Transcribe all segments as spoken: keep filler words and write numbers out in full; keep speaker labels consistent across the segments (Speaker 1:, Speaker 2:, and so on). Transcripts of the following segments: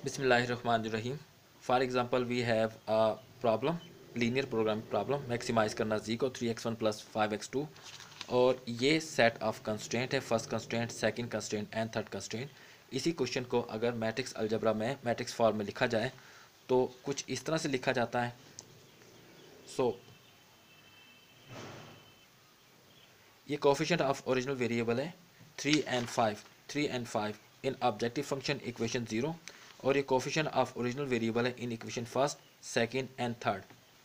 Speaker 1: बिस्मिल्लाहिर्रहमानिर्रहीम। For example we have a problem, linear programming problem, maximise करना Z को three X one plus five X two, और ये set of constraint है, first constraint, second constraint and third constraint. इसी question को अगर matrix algebra में matrix form में लिखा जाए तो कुछ इस तरह से लिखा जाता है। सो so, ये कोफिशिएंट ऑफ ओरिजिनल वेरिएबल है three and five, three and five in objective function equation zero, और ये कोफिशिएंट ऑफ ओरिजिनल वेरिएबल है in equation first, second and third.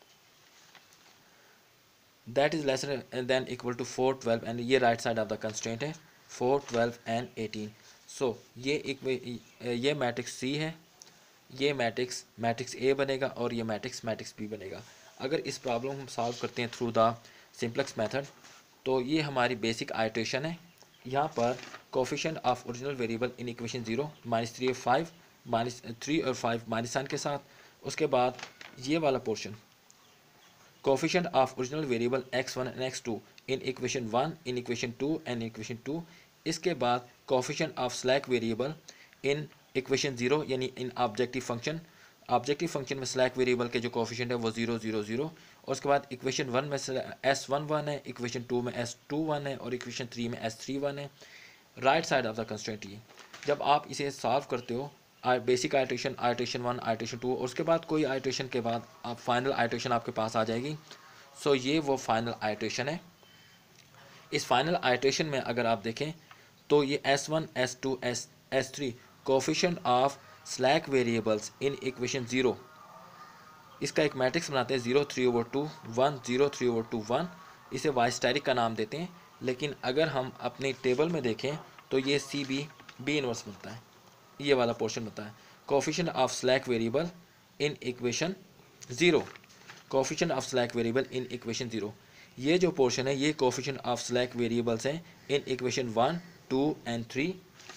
Speaker 1: That is lesser than equal to four twelve, and ये right side of the constraint है four twelve and eighteen. So ये ये matrix सी है, ये matrix matrix A बनेगा, और ये मैट्रिक्स मैट्रिक्स बी बनेगा। अगर इस प्रॉब्लम हम सॉल्व करते हैं थ्रू द सिंपलेक्स मेथड, तो ये हमारी बेसिक आइट्रेशन है। यहाँ पर coefficient of original variable in equation zero minus three और फाइव, माइनस थ्री और फाइव माइनस साइन के साथ। उसके बाद ये वाला portion coefficient of original variable X one and X two in equation one, in equation two and equation two. इसके बाद coefficient of slack variable in equation zero, यानी in objective function. Objective function में slack variable के जो coefficient है वो zero zero zero. और उसके बाद इक्वेशन वन में एस वन वन है, इक्वेशन टू में एस टू वन है, और इक्वेशन थ्री में एस थ्री वन है। Right side of the constraint ये। जब आप इसे सॉल्व करते हो, basic iteration, iteration one, iteration two, और उसके बाद कोई आइट्रेशन के बाद आप फाइनल आइट्रेशन आपके पास आ जाएगी। सो so, ये वो फाइनल आइट्रेशन है। इस फाइनल आइट्रेशन में अगर आप देखें तो ये S one, S two, S S three coefficient of slack variables in equation zero, इसका एक मैट्रिक्स बनाते हैं zero three over two one, zero three over two one. इसे वाइस्टेरिक का नाम देते हैं। लेकिन अगर हम अपनी टेबल में देखें तो ये सी बी बी इनवर्स बनता है, ये वाला पोर्शन बनता है coefficient of slack variable in equation zero, coefficient of slack variable in equation zero. ये जो पोर्शन है ये कोफिशिएंट ऑफ स्लैक वेरिएबल्स हैं in equation one, two and three.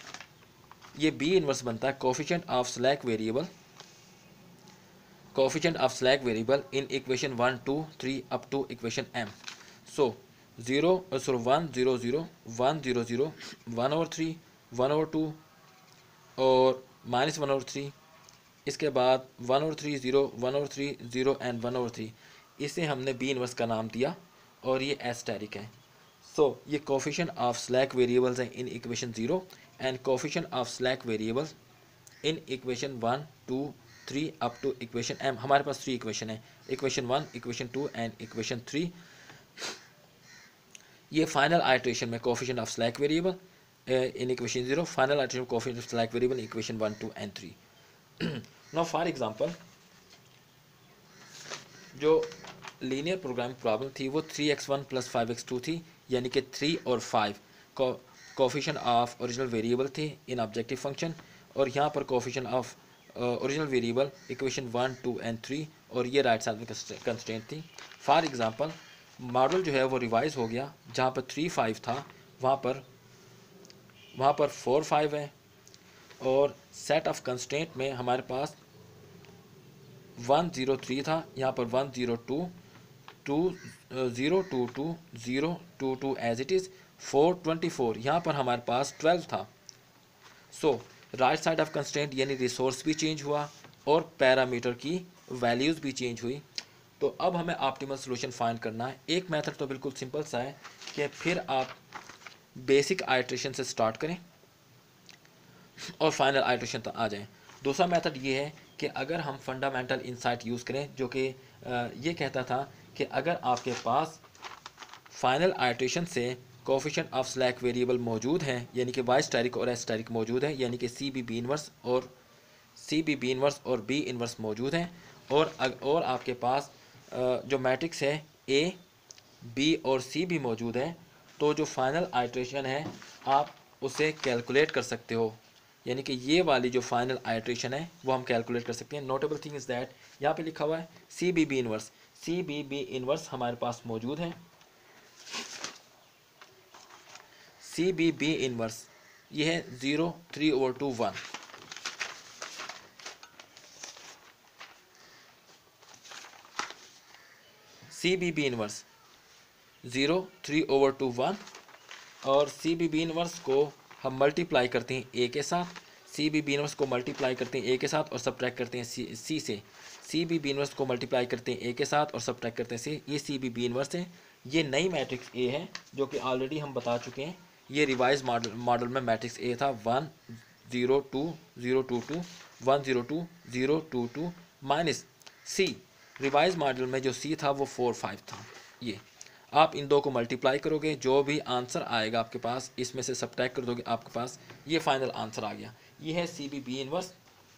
Speaker 1: ये बी इनवर्स बनता है coefficient of slack variable, coefficient of slack variable in equation one, two, three up to equation M. So zero so one zero zero, one zero zero, one over three, one over two, और minus one over three. इसके बाद one over three zero, one over three zero and one over three. इसे हमने B inverse का नाम दिया, और ये एस्टेरिक है। सो so, ये कोफिशिएंट ऑफ स्लैक वेरिएबल्स हैं in equation zero, and coefficient of slack variables in equation one, two, three up to equation M. हमारे पास थ्री इक्वेशन है, equation one, equation two and equation three. ये final iteration में coefficient of slack variable in equation zero, final iteration coefficient of slack variable in equation one, two and three. Now for example, जो linear programming problem थी वो three X one plus five X two थी, यानी कि three और five को coefficient of original variable थे इन objective function, और यहाँ पर coefficient of original variable equation one, two and three, और ये राइट साइड में कंस्ट्रेंट थी। फॉर एग्जांपल, मॉडल जो है वो रिवाइज हो गया, जहाँ पर थ्री फाइव था वहाँ पर वहाँ पर फोर फाइव है, और सेट ऑफ कंस्ट्रेंट में हमारे पास वन ज़ीरो थ्री था, यहाँ पर one zero two, two zero two two, zero two two as it is, four twenty four, यहाँ पर हमारे पास ट्वेल्व था। So right side of constraint यानी रिसोर्स भी चेंज हुआ, और पैरामीटर की वैल्यूज़ भी चेंज हुई। तो अब हमें ऑप्टिमल सॉल्यूशन फाइंड करना है। एक मेथड तो बिल्कुल सिंपल सा है कि फिर आप बेसिक आइट्रेशन से स्टार्ट करें और फाइनल आइट्रेशन तक आ जाएं। दूसरा मेथड ये है कि अगर हम फंडामेंटल इंसाइट यूज़ करें, जो कि ये कहता था कि अगर आपके पास फाइनल आइट्रेशन से कोफिशिएंट ऑफ स्लैक वेरिएबल मौजूद हैं, यानी कि वाई स्टैरिक और एस स्टैरिक मौजूद है, यानी कि सी बी बी इनवर्स और सी बी बी इनवर्स और बी इनवर्स मौजूद हैं, और और आपके पास जो मैट्रिक्स है ए, बी और सी भी मौजूद है, तो जो फाइनल आइट्रेशन है आप उसे कैलकुलेट कर सकते हो। यानी कि ये वाली जो फाइनल आइट्रेशन है वो हम कैलकुलेट कर सकते हैं। नोटेबल थिंग इज़ दैट यहाँ पे लिखा हुआ है C B B inverse, C B B inverse हमारे पास मौजूद है। सी बी बी इनवर्स ये है zero three over two one, C B B inverse zero three over two one, और सी बी बी इनवर्स को हम मल्टीप्लाई करते हैं ए के साथ, सी बी बी इनवर्स को मल्टीप्लाई करते हैं ए के साथ और सब्ट्रैक्ट करते हैं सी सी से। सी बी बी इनवर्स को मल्टीप्लाई करते हैं ए के साथ और सब्ट्रैक्ट करते हैं सी। ये सी बी बी इनवर्स है। ये नई मैट्रिक्स ए है जो कि ऑलरेडी हम बता चुके हैं। ये रिवाइज मॉडल मॉडल में मैट्रिक्स ए था one zero two zero two two one zero two zero two two minus C. Revise model में जो सी था वो फोर फाइव था। ये आप इन दो को मल्टीप्लाई करोगे, जो भी आंसर आएगा आपके पास इसमें से सब्ट्रैक्ट कर दोगे, आपके पास ये फाइनल आंसर आ गया। ये है सी बी बी इनवर्स।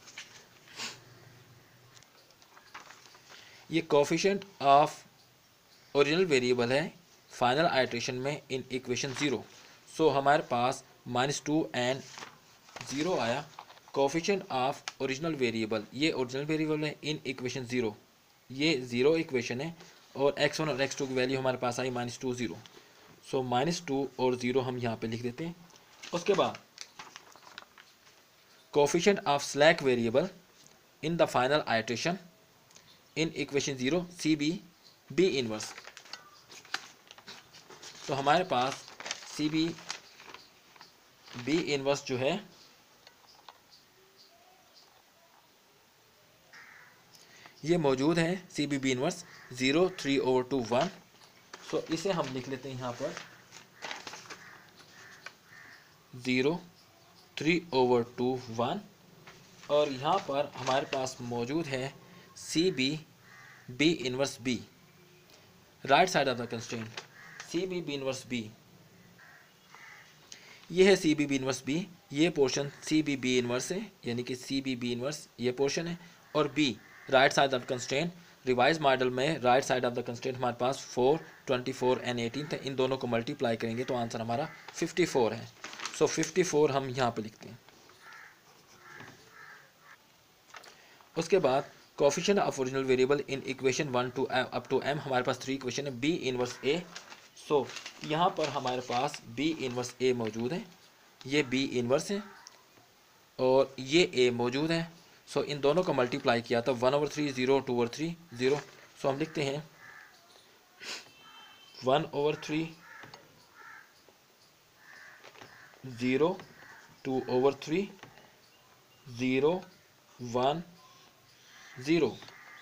Speaker 1: ये कोफिशिएंट ऑफ ओरिजिनल वेरिएबल है फाइनल आइट्रेशन में इन इक्वेशन ज़ीरो। सो हमारे पास माइनस टू एंड ज़ीरो आया। कोफिशिएंट ऑफ ओरिजिनल वेरिएबल, ये ओरिजिनल वेरिएबल है इन इक्वेशन ज़ीरो। ये ज़ीरो इक्वेशन है और एक्स वन और एक्स टू की वैल्यू हमारे पास आई minus two zero. So minus two और ज़ीरो हम यहाँ पे लिख देते हैं। उसके बाद coefficient of slack variable in the final iteration in equation zero C B B inverse. तो हमारे पास सी बी बी इनवर्स जो है ये मौजूद है। C B B inverse zero three over two one. So इसे हम लिख लेते हैं यहाँ पर zero three over two one. और यहाँ पर हमारे पास मौजूद है C B B inverse B right side of the constraint. C B B inverse B ये है C B B inverse B. ये portion C B B inverse है, यानी कि सी बी बी इनवर्स ये पोर्शन है। और B right side of constraint. Revise model में right side of the constraint हमारे पास four twenty four and eighteen थे। इन दोनों को मल्टीप्लाई करेंगे तो आंसर हमारा फिफ्टी फोर है। सो फिफ्टी फोर हम यहाँ पे लिखते हैं। उसके बाद coefficient of original variable in equation one two up to M. हमारे पास थ्री इक्वेशन है। B inverse A. सो यहाँ पर हमारे पास बी इनवर्स ए मौजूद है। ये बी इनवर्स है और ये ए मौजूद है। सो so, इन दोनों को मल्टीप्लाई किया तो one over three zero two over three zero. So हम लिखते हैं one over three zero two over three zero one zero.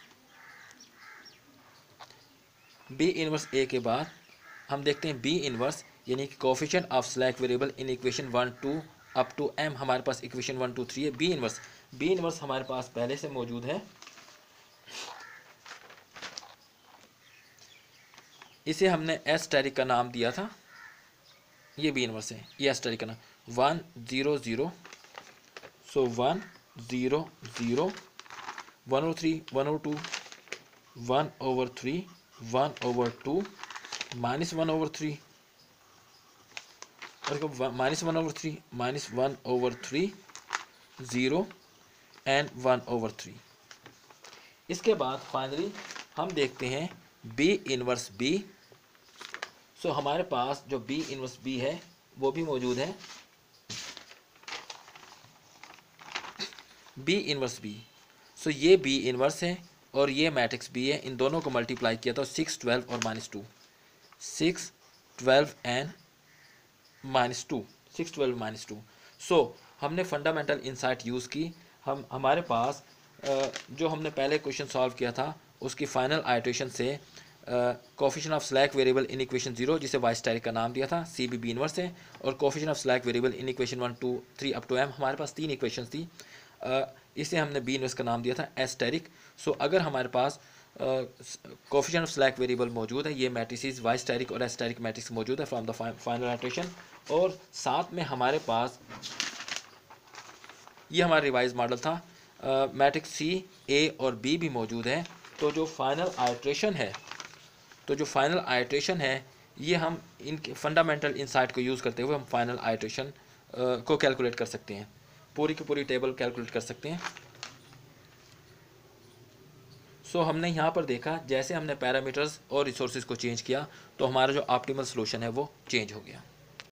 Speaker 1: B inverse A के बाद हम देखते हैं बी इनवर्स, यानी कि coefficient of slack variable in equation one two up to M. हमारे पास इक्वेशन वन टू थ्री है। बी इनवर्स बी इनवर्स हमारे पास पहले से मौजूद है। इसे हमने एस स्टेरिक का नाम दिया था। ये बी इनवर्स है, ये एस स्टेरिक का नाम one zero zero. So one zero zero one over three one over two one over three one over two minus one over three और minus one over three minus one over three zero and one over three. इसके बाद finally हम देखते हैं B inverse B. सो हमारे पास जो B inverse B है वो भी मौजूद है। B inverse B. सो ये बी इनवर्स है और ये मैट्रिक्स बी है। इन दोनों को मल्टीप्लाई किया तो सिक्स ट्वेल्व और minus two six twelve and minus two six twelve minus two. So हमने फंडामेंटल इंसाइट यूज़ की। हम हमारे पास जो हमने पहले क्वेश्चन सॉल्व किया था उसकी फाइनल आइट्रेशन से coefficient of slack variable in equation zero, जिसे वाई स्टेरिक का नाम दिया था, सी बी बी इनवर्स है। और coefficient of slack variable in equation one two three up to M. हमारे पास तीन इक्वेशन थी। uh, इसे हमने बी इनवर्स का नाम दिया था एस स्टेरिक। सो अगर हमारे पास कोफिशिएंट ऑफ स्लैक वेरिएबल मौजूद है, ये मैट्रिसेस वाई स्टेरिक और एस स्टेरिक मैट्रिक्स मौजूद है फ्रॉम द फाइनल आइट्रेशन, और साथ में हमारे पास ये हमारा रिवाइज मॉडल था, मैट्रिक्स सी ए और बी भी मौजूद है। तो जो फाइनल आइट्रेशन है तो जो फाइनल आइट्रेशन है ये हम इनके फंडामेंटल इंसाइट को यूज़ करते हुए हम फाइनल आइट्रेशन को कैलकुलेट कर सकते हैं। पूरी की पूरी टेबल कैलकुलेट कर सकते हैं। सो so, हमने यहाँ पर देखा जैसे हमने पैरामीटर्स और रिसोर्सेज को चेंज किया तो हमारा जो ऑप्टिमल सॉल्यूशन है वो चेंज हो गया।